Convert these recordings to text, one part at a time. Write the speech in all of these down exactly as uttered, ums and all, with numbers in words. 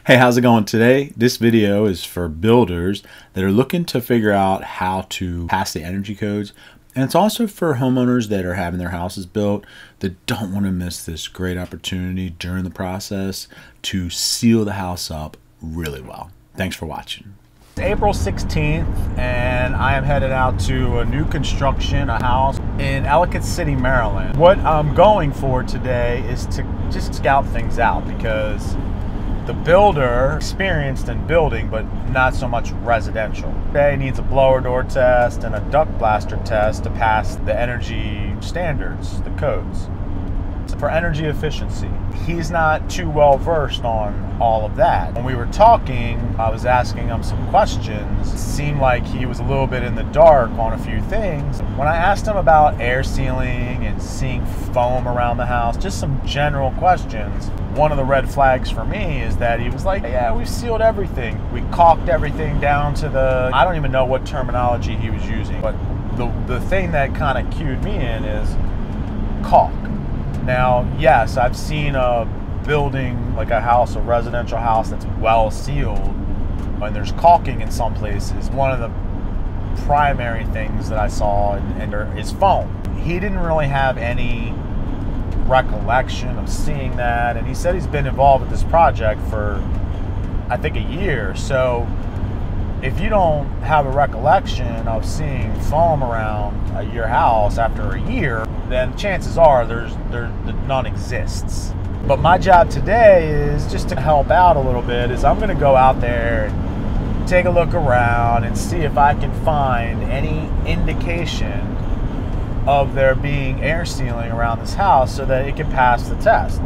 Hey, how's it going today? This video is for builders that are looking to figure out how to pass the energy codes. And it's also for homeowners that are having their houses built that don't want to miss this great opportunity during the process to seal the house up really well. Thanks for watching. It's April sixteenth and I am headed out to a new construction, a house in Ellicott City, Maryland. What I'm going for today is to just scout things out because the builder experienced in building, but not so much residential. Today needs a blower door test and a duct blaster test to pass the energy standards, the codes. For energy efficiency. He's not too well versed on all of that. When we were talking, I was asking him some questions. It seemed like he was a little bit in the dark on a few things. When I asked him about air sealing and seeing foam around the house, just some general questions, one of the red flags for me is that he was like, yeah, we've sealed everything. We caulked everything down to the, I don't even know what terminology he was using, but the, the thing that kind of cued me in is caulk. Now, yes, I've seen a building, like a house, a residential house that's well sealed, and there's caulking in some places. One of the primary things that I saw in, in there is foam. He didn't really have any recollection of seeing that, and he said he's been involved with this project for, I think, a year. So if you don't have a recollection of seeing foam around uh, your house after a year, then chances are there's there none exists. But my job today is just to help out a little bit. Is I'm going to go out there and take a look around and see if I can find any indication of there being air sealing around this house so that it can pass the test.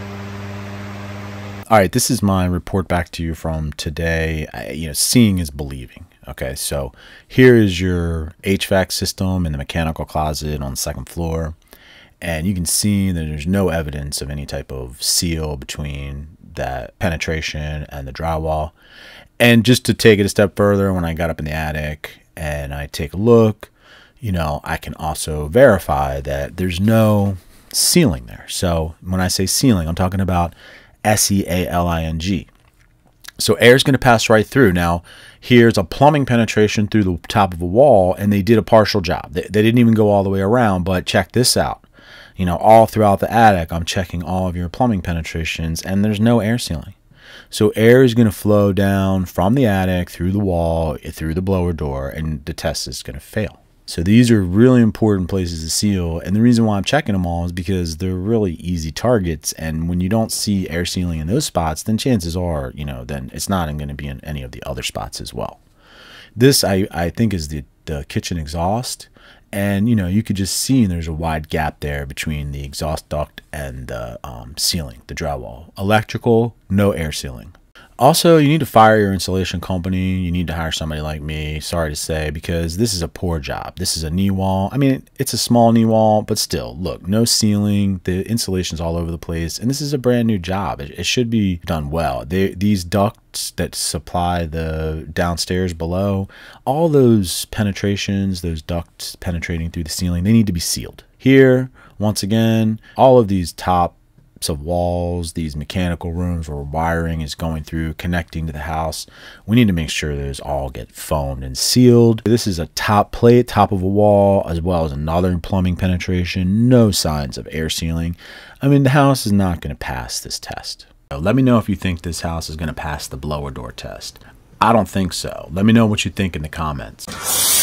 All right, this is my report back to you from today. I, you know, seeing is believing. Okay, so here is your H V A C system in the mechanical closet on the second floor. And you can see that there's no evidence of any type of seal between that penetration and the drywall. And just to take it a step further, when I got up in the attic and I take a look, you know, I can also verify that there's no sealing there. So when I say sealing, I'm talking about S E A L I N G. So air is going to pass right through. Now, here's a plumbing penetration through the top of a wall, and they did a partial job. They, they didn't even go all the way around, but check this out. You know, all throughout the attic, I'm checking all of your plumbing penetrations, and there's no air sealing. So air is going to flow down from the attic, through the wall, through the blower door, and the test is going to fail. So these are really important places to seal, and the reason why I'm checking them all is because they're really easy targets, and when you don't see air sealing in those spots, then chances are, you know, then it's not going to be in any of the other spots as well. This, I, I think, is the, the kitchen exhaust, and, you know, you could just see there's a wide gap there between the exhaust duct and the um, ceiling, the drywall. Electrical, no air sealing. Also, you need to fire your installation company. You need to hire somebody like me, sorry to say, because this is a poor job. This is a knee wall. I mean, it's a small knee wall, but still, look, no ceiling. The insulation's all over the place, and this is a brand new job. It, it should be done well. They, these ducts that supply the downstairs below, all those penetrations, those ducts penetrating through the ceiling, they need to be sealed. Here, once again, all of these top of walls, these mechanical rooms where wiring is going through, connecting to the house, we need to make sure those all get foamed and sealed. This is a top plate, top of a wall, as well as another plumbing penetration. No signs of air sealing. I mean, the house is not going to pass this test. So let me know if you think this house is going to pass the blower door test. I don't think so. Let me know what you think in the comments.